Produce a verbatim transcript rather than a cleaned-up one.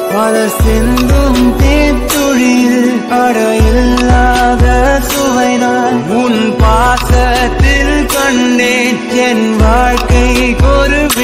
மலர் சிந்தும் தேத்துழியில் அடையில்லாத சுவைதான் உன் பாசத்தில் கண்டேன் என் வாழ்க்கை ஒரு